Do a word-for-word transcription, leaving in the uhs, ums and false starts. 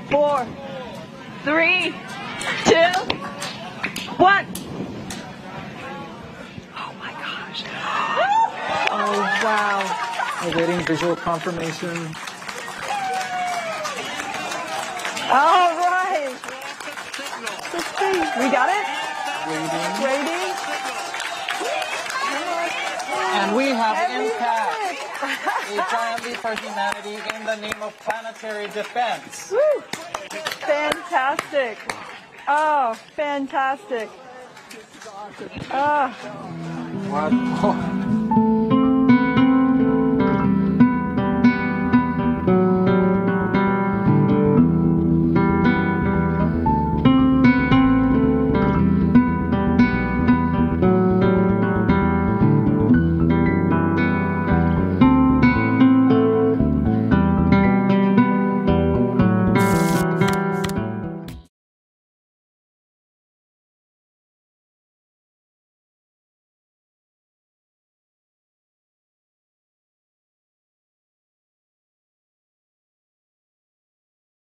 four, three, two, one. Oh my gosh. Oh wow. Awaiting visual confirmation. All right. Let's see. We got it? Waiting. Waiting. And we have Every impact. minute. A triumph for humanity in the name of planetary defense. Woo. Fantastic. Oh, fantastic. Oh. What?